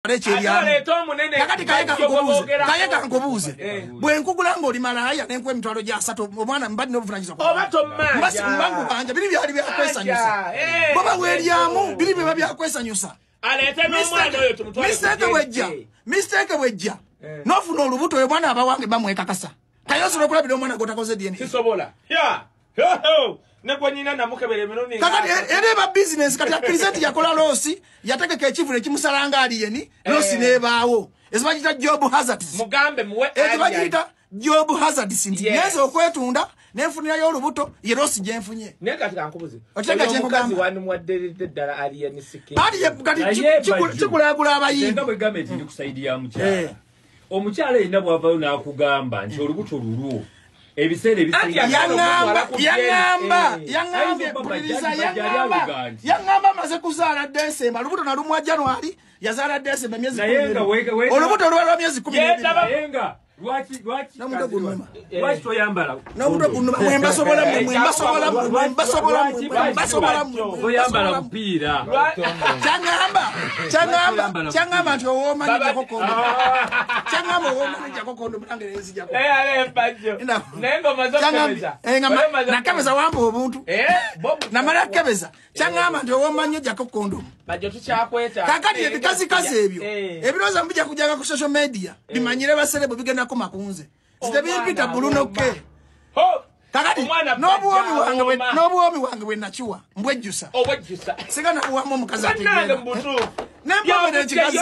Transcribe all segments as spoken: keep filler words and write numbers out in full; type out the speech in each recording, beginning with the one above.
kakati kayeka nkubuuze kayeka nkubuuze bwe nkugula ng'oli malaya n'enkuwa emitwalo gya asatu omwana mbadde n'obuvunaanyizibwa oba tommanja mbangu banja biri byali byakwesanyusa boba weeryamu biri biba byakwesanyusa aleete n'omwana oyo tumutwale mistake bwejja mistake bwejja n'ofuna olubuto oyo mwana abawange bamwekakasa kayosobola okulabira omwana gotakoze D N A sisobola nekwenyina namukebere mirundi kakati ere ba business kati akkiriza nti yakola losi yategeka ekivule kimusalanga aliyeni losi nebaawo ezibagita job hazards mugambe muwe ezibagita job hazards nti nyezo okwetunda nenfunirayo olubuto ye losi gyenfunye nekati kankubuze otega kyenkugambe wanu mwadde ddala aliyeni sikki bali kati kikulagula abayimbi nga bwe gambe ndi kusaidia mukyala omukyala ina bwavayo nakugamba nti olubuto lulwo ebiseera ebisinga yangamba yangamba yangambye buliriza yangamba yangamba maze kuzaala Desemba olubuto nalumwa January yazaala Desemba myezi kumi olubuto lwa myezi kumi nayenga lwaki lwaki lwaki toyambala namuto kunuma mwemba sobola mwemba sobola mwemba sobola mwemba sobola toyambala mpira changamba changamba changamba nti owoma ni jakokondo changamba owoma ni jakokondo mlangerezi jako eh ale Bajjo nengo mazokebeza eh ngamba nakabeza wambo obuntu eh bobu namala kebeza changamba nti owoma nyo jakokondo Bajjo tukyakweta kakati ebikazi kazi ebyo ebiroza mbija kujaga ku social media bimanyire baselebo bigenda ko makunze zitebipita buluno ke kakati n'obuwomi wange bwe n'obuwomi wange bwe nakiwa mbwejjusa obwejjusa sigana buwamu omukazi ate nange mbutu nempomera ekikazi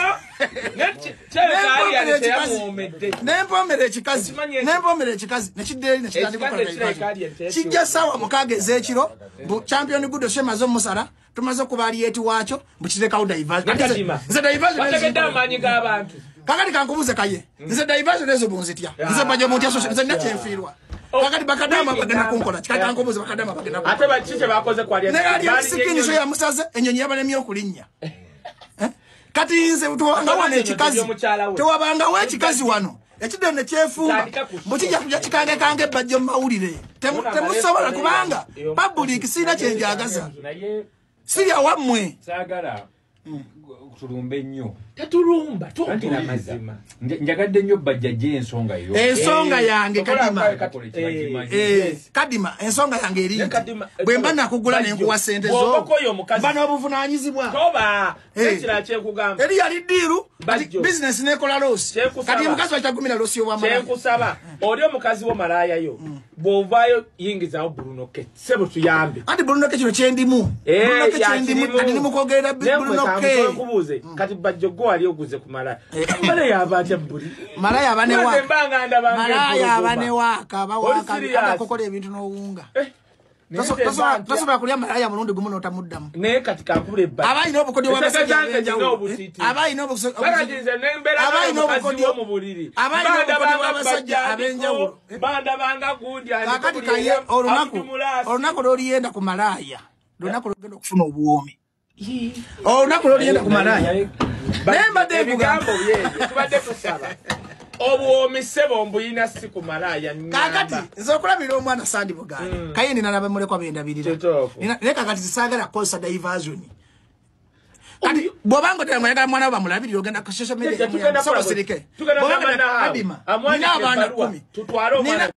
nempomera ekikazi nempomera ekikazi nekiddeeri nekitandika okukola kijja ssaawa mukaaga ez'ekiro bu champion good shemaze omusala tumaze kubaliyeti waakyo mbukirekawo diversion nze diversion kakati kankubuze kaye nze diversion ezo bunzitya nze Bajjo muntu yaso nze nakyenfiirwa kakati bakadama bagenda kunkola kikati kankubuze bakadama bagenda ate bakiche bakoze kwali ali sikini so ya musaze enyonyi yabalemye okulinnya kati nze tuwanga wana ekikazi tuwabanga we ekikazi wano ekidde ne kyefumba mbukijja kujja kikange kange Bajjo mawulire temusobola kubanga public sina kyenjagaza Siria wamwe sagala tulumbe nnyo tatulumba tumpira mazima njagadde nnyo Bajjo je ensonga yo ensonga yange kadima eh kadima ensonga yange eri bwe mba nakugula ne nkuwa sente zo bano obuvunanyizibwa toba ekira kye kugamba eri yali diru business ne kola loss kati mukazi wachagumira loss yo wamala kusaba oli omukazi wo malaya yo bovayo yingiza Bruno ke sebo tuyambe andi Bruno ke kino kyendimu Bruno ke kyendimu andi nimukogerera Bruno ke kubuze kati Bajjo go ali oguze ku malaya malaya abaje buri malaya abane wa mbanga ndabanga malaya abane waka bawaka akakokola ebintu n'owunga tasobola kulya malaya mulundi gumu n'otamuddamu naye kati kankubula ebba abayina obukodi bw'abasajja abayina obukodi bw'abasajja ab'enjawulo bandabanga gundi kakati kaye olunaku olunaku lw'oliyenda ku malaya lunaku lw'ogenda okufuna obuwoomi olunaku lw'oliyenda ku malaya naye mbadde ebigambo byeyo tubadde tusaba obuwoomi ssebo mbuyina si ku malaya kakati nze okulabira omwana Sandi Buganda kaye nina nabamulekwa bendabirira naye kakati zisaagala kukozesa diversion kati bw'obanga otera mwayagala mwana we bamulabirira ogenda ku social media soba sirike bw'obanga kadima nina abaana kumi